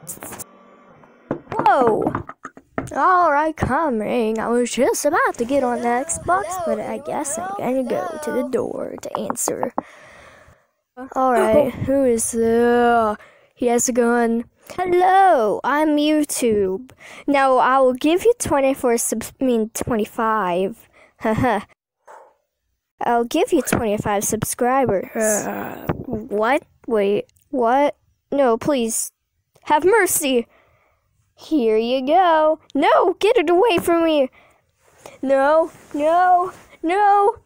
Whoa! Alright, coming. I was just about to get on the Xbox, but I guess I'm gonna go to the door to answer. Alright, who is there? He has a gun. Hello, I'm YouTube. Now I will give you 25. Haha. I'll give you 25 subscribers. What? Wait, what? No, please. Have mercy. Here you go. No, get it away from me. No, no, no.